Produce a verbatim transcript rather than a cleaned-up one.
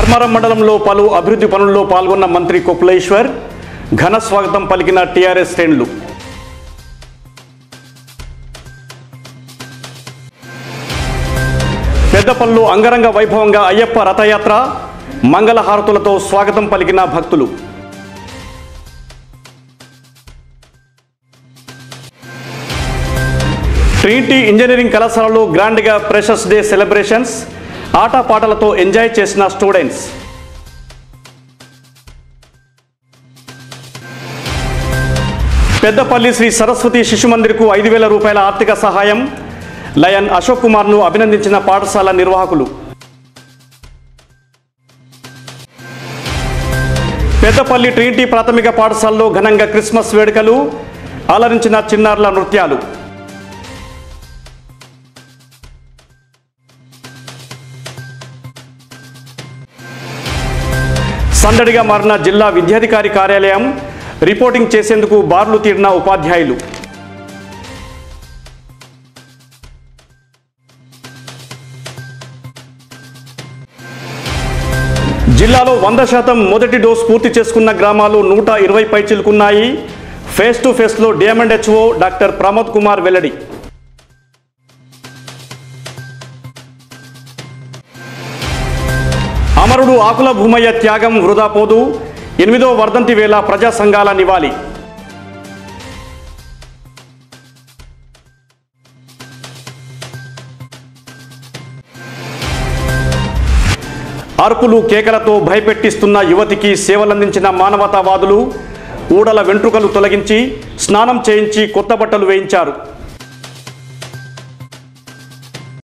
ధర్మారం మండలంలో పలు అభివృద్ధి పనుల్లో పాల్గొన్న మంత్రి కొప్పులేశ్వర్ ఘన స్వాగతం పలికిన టీఆర్ఎస్ శ్రేణులు. పెద్దపల్లిలో అంగరంగ వైభవంగా అయ్యప్ప రథయాత్ర మంగళహారతులతో స్వాగతం పలికిన భక్తులు. ట్రినిటీ ఇంజనీరింగ్ కళాశాలలో గ్రాండ్గా ఫ్రెషర్స్ డే సెలబ్రేషన్స్, ఆటపాటలతో ఎంజాయ్ చేసిన స్టూడెంట్స్. పెద్దపల్లి శ్రీ సరస్వతి శిశు మందిర్కు ఐదు వేల రూపాయల ఆర్థిక సహాయం, లయన్ అశోక్ కుమార్ను అభినందించిన పాఠశాల నిర్వాహకులు. పెద్దపల్లి ట్రినిటీ ప్రాథమిక పాఠశాలలో ఘనంగా క్రిస్మస్ వేడుకలు, అలరించిన చిన్నారుల నృత్యాలు. సందడిగా మారిన జిల్లా విద్యాధికారి కార్యాలయం, రిపోర్టింగ్ చేసేందుకు బార్లు తీరిన ఉపాధ్యాయులు. జిల్లాలో వంద శాతం మొదటి డోస్ పూర్తి చేసుకున్న గ్రామాలు నూట ఇరవై పై చిలుకున్నాయి. ఫేస్ టు ఫేస్లో డిఎంఎండ్హెచ్ఓ డాక్టర్ ప్రమోద్ కుమార్ వెల్లడి. అమరుడు ఆకుల భూమయ్య త్యాగం వృధా పోదు, ఎనిమిదో వర్ధంతి వేళ ప్రజా సంఘాల నివాళి. అరుపులు కేకలతో భయపెట్టిస్తున్న యువతికి సేవలందించిన మానవతావాదులు, ఊడల వెంట్రుకలు తొలగించి స్నానం చేయించి కొత్త బట్టలు వేయించారు.